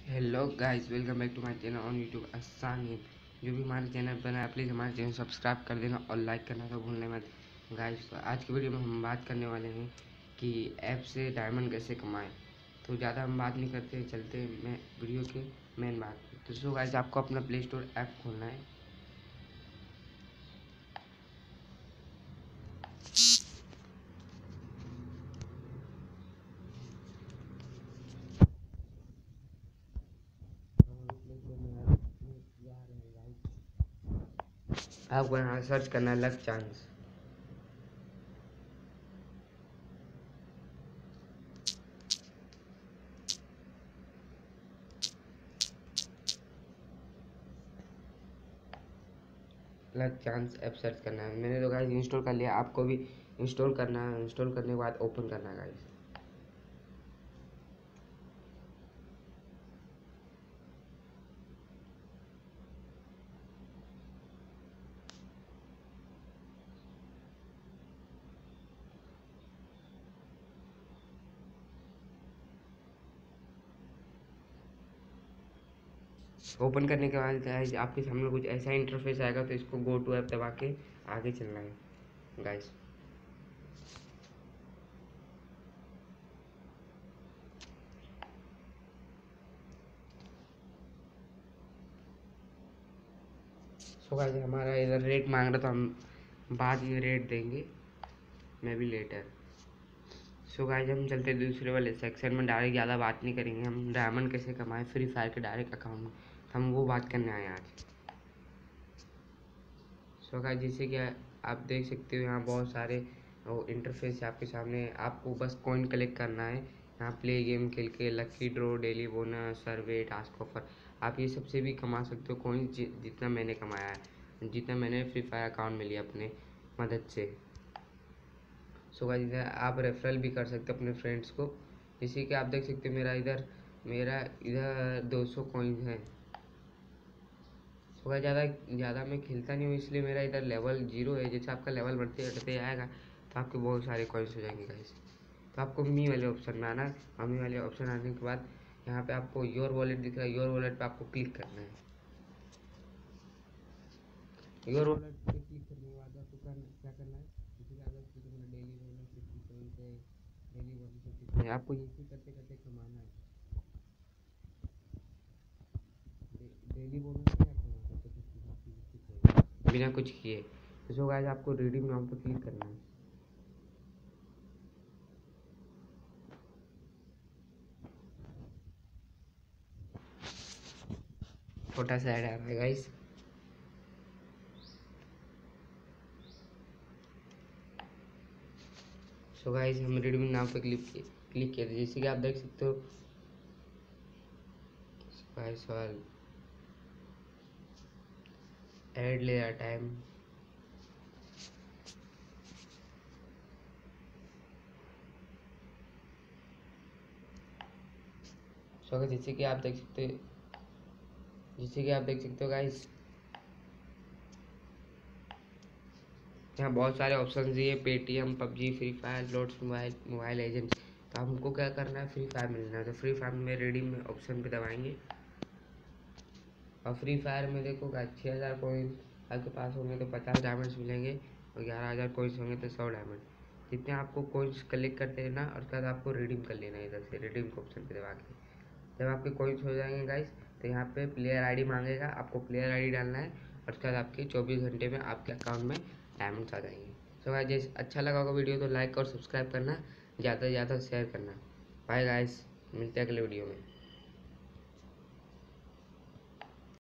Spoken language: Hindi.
Hello guys, welcome back to my channel on YouTube आसान गेम। जो भी हमारे चैनल पर है प्लीज़ हमारे चैनल सब्सक्राइब कर देना और लाइक करना तो भूलने मत गाइस। तो आज की वीडियो में हम बात करने वाले हैं कि ऐप से डायमंड कैसे कमाएं। तो ज़्यादा हम बात नहीं करते, चलते मैं वीडियो के मेन बात पे। तो सो गाइस, आपको अपना प्ले स्टोर ऐप खोलना है। आपको यहाँ सर्च करना है luck chance. Luck chance app search करना है। मैंने तो गाइस इंस्टॉल कर लिया, आपको भी इंस्टॉल करना है। इंस्टॉल करने के बाद ओपन करना है गाइस। ओपन करने के बाद गाइस आपके सामने कुछ ऐसा इंटरफेस आएगा, तो इसको गो टू ऐप दबा के आगे चलना है गाइस। सो गाइस हमारा इधर रेट मांग रहा था, हम बाद में रेट देंगे, मैं भी लेटर। सो गाइस हम चलते दूसरे वाले सेक्शन में। डायरेक्ट ज़्यादा बात नहीं करेंगे, हम डायमंड कैसे कमाएं फ्री फायर के डायरेक्ट अकाउंट में, हम वो बात करने आए आज। सो गाइस जैसे कि आप देख सकते हो यहाँ बहुत सारे वो इंटरफेस है आपके सामने। आपको बस कॉइन कलेक्ट करना है। यहाँ प्ले गेम खेल के lucky draw, daily bonus, survey, task offer, आप ये सबसे भी कमा सकते हो कॉइन। जितना मैंने कमाया है, जितना मैंने फ्री फायर अकाउंट में लिया अपने मदद से। सो गाइस इधर आप रेफरल भी कर सकते हो अपने फ्रेंड्स को। जैसे कि आप देख सकते हो मेरा इधर 200 कॉइन है। सो गाइस ज़्यादा मैं खेलता नहीं हूँ, इसलिए मेरा इधर लेवल 0 है। जैसे आपका लेवल बढ़ते घटते आएगा तो आपके बहुत सारे कॉइन्स हो जाएंगे गाइस। तो आपको मी वाले ऑप्शन में आना है, और मी वाले ऑप्शन आने के बाद यहाँ पे आपको योर वॉलेट दिख रहा है, योर वॉलेट पे आपको क्लिक करना है। योर वॉलेट पे क्लिक करने के बाद आपको क्या करना है, जैसे आप देख सकते हो डेली बोनस 57 है, डेली बोनस 57 है। आपको इसी करते करते कमाना है। डेली बोनस में आप कमा सकते हो बिना कुछ किए। तो सो गाइस आपको रिडीम नाउ पे क्लिक करना है। छोटा सा ऐड आ रहा है गाइस। सो गाइस हम रिडीम नाउ पे क्लिक किए थे, जैसे कि आप देख सकते हो गाइस सवाल ऐड ले रहा टाइम। सो गाइस जैसे कि आप देख सकते हो गाइस यहाँ बहुत सारे ऑप्शन दिए, Paytm, PUBG, free fire, Lords Mobile, mobile agent. तो हमको क्या करना है, फ्री फायर मिलना है। तो फ्री फायर में रिडीम में ऑप्शन पे दबाएंगे, और फ्री फायर में देखो गाइस 6000 कॉइन आपके पास होंगे तो 50 डायमंड्स मिलेंगे, और 11000 कॉइन्स होंगे तो 100 डायमंड। जितने आपको कॉइन्स कलेक्ट करते रहना, और उसके बाद आपको रिडीम कर लेना है इधर से रिडीम के ऑप्शन पे दबा के। जब आपके कॉइन्स हो जाएंगे गाइस, तो यहाँ पे प्लेयर आईडी मांगेगा, आपको प्लेयर आईडी डालना है, और उसके बाद आपके 24 घंटे में आपके अकाउंट में डायमंड्स आ जाएंगे। सो गाइस जैसे अच्छा लगा होगा वीडियो तो लाइक और सब्सक्राइब करना, ज़्यादा से ज़्यादा शेयर करना। बाय गाइस, मिलते हैं अगले वीडियो में।